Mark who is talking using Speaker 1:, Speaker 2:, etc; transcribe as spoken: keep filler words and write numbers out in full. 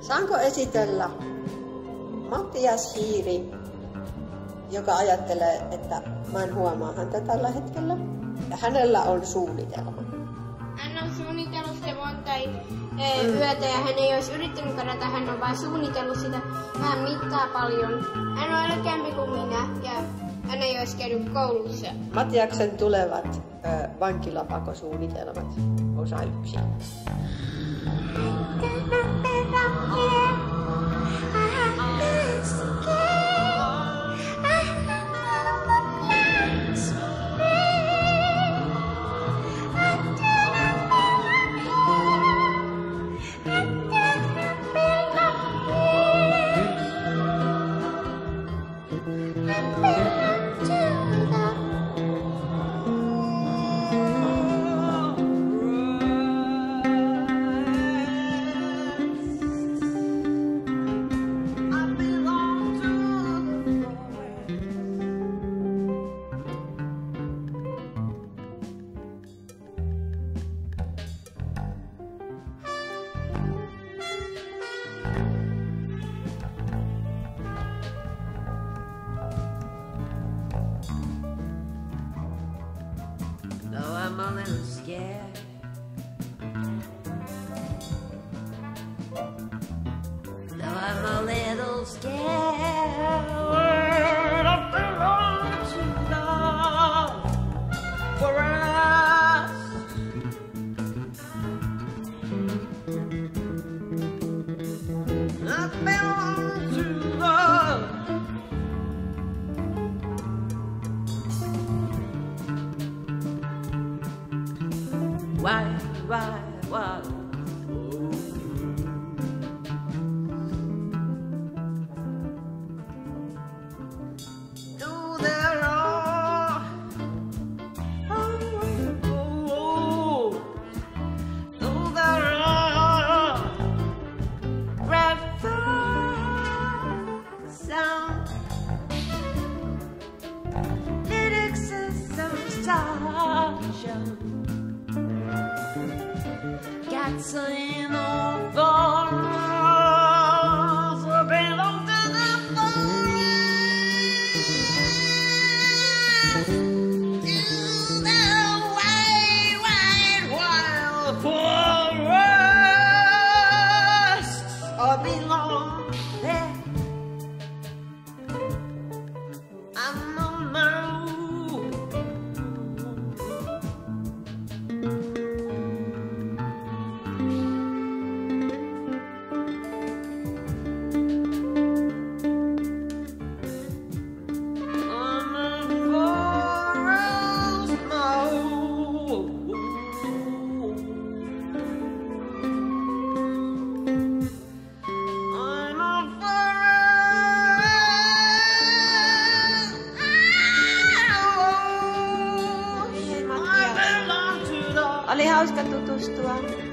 Speaker 1: Saanko esitellä Mattias Hiiri, joka ajattelee, että mä en huomaa häntä tällä hetkellä. Ja hänellä on suunnitelma.
Speaker 2: Hän on suunnitellut sitä monta mm. yötä ja hän ei olisi yrittänyt kadata, hän on vain suunnitellut sitä. Hän mittaa paljon. Hän on älykkämpi kuin minä ja hän ei olisi käynyt koulussa.
Speaker 1: Mattiaksen tulevat ö, vankilapakosuunnitelmat osa yksi.
Speaker 3: Though I'm a little scared, though I'm a little scared, I belong to love for us. I belong to love. Why, why, why? Oh. No, there are. Oh, oh, no, there are. Rapture sound. Lyrics is some starship. Gasoline on fire, I belong to the forest. To the wide, wide, wild forest. I belong there. I'm on my own.
Speaker 2: Oli hauska tutustua.